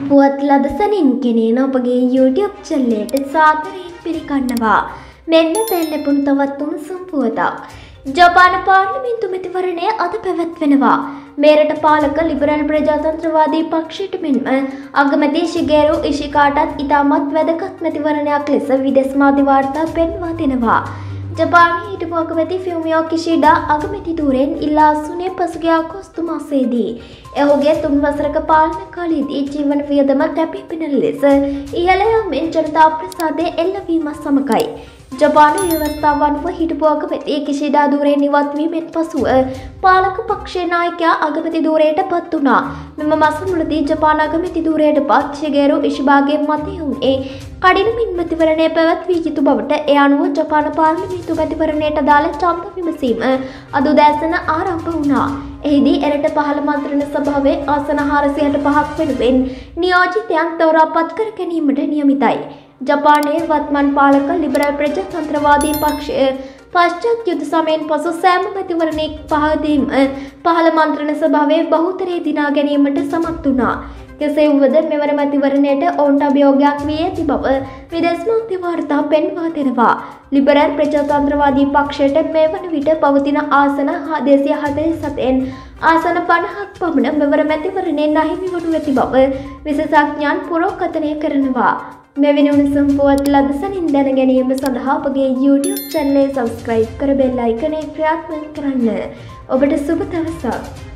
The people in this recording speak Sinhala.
පුවත් ලදසනින් කෙනේන ඔබගේ YouTube චැනලයට සාදරයෙන් පිළිගන්නවා. මෙන්න දැන් ලැබුණු තවත් උණුසුම් පුවතක්. ජපාන පාර්ලිමේන්තු මැතිවරණය අද පැවැත්වෙනවා. මේරට පාලක ලිබරල් ප්‍රජාතන්ත්‍රවාදී පක්ෂයට මෙන්ම අගමැති ශිගේරු ඉෂිකාටත් ඉතාමත් වැදගත් මැතිවරණයක් ලෙස විදෙස් මාධ්‍ය වාර්තා පෙන්වා දෙනවා. ජපානයේ හිටපු අගමැති ෆියුමියෝ කිෂිඩා අගමැති ධූරයෙන් ඉල්ලා අසුනේ පසුගිය අගෝස්තු මාසයේදී ඔහුගේ 3 වසරක පාලන කාලයේදී ජීවන වියදම කැපී පෙනෙන ලෙස ඉහළ යමින් ජනතා ප්‍රසාදය එල්ලවීම සමගයි. ජපාන ව්‍යවස්ථාව අනුව හිටපු අගමැති කිෂිඩා ධූරයෙන් ඉවත් වීමෙන් පසුව පාලක පක්ෂයේ නායකයා අගමැති ධූරයට පත් වුණා. මෙම මාස මුලදී ජපාන අගමැති ධූරයට පත් ශිගේරු ඉෂිබාගේ මතය වුණේ කඩිනමින් මැතිවරණය පැවැත්විය යුතු බවට ඒ අනුව ජපාන පාර්ලිමේන්තු මැතිවරණයට අදාළ ඡන්ද විමසීම අද උදෑසන ආරම්භ වුණා. එහිදී එරට පහළ මන්ත්‍රණ සභාවේ ආසන 465ක් වෙනුවෙන් නියෝජිතයන් තෝරාපත් කර ගැනීමට නියමිතයි. ජපානයේ වත්මන් පාලක ලිබරල් ප්‍රජාතන්ත්‍රවාදී පක්ෂය පශ්චාත් යුද සමයෙන් පසු සෑම මැතිවරණයක පහදීම පහළ මන්ත්‍රණ සභාවේ බහුතරය දිනා ගැනීමට සමත් වුණා. කෙසේ වුවද මෙවර මැතිවරණයට ඔවුන්ට අභියෝගයක් වී ඇති බව විදේශ මාධ්‍ය වාර්තා පෙන්වා දෙනවා. ලිබරල් ප්‍රජාතන්ත්‍රවාදී පක්ෂයට මේ වන විට පවතින ආසන 247න් ආසන 50ක් පමණ මෙවර මැතිවරණයෙන් අහිමි වනු ඇති බව විශේෂඥයන් පුරෝකථනය කරනවා. මෙවැනි උණුසුම් පුවත් ලදසනින් දැන ගැනීම සඳහා අපගේ YouTube channel එක subscribe කර බෙල් අයිකනේ ක්‍රියාත්මක කරන්න. ඔබට සුබ දවසක්.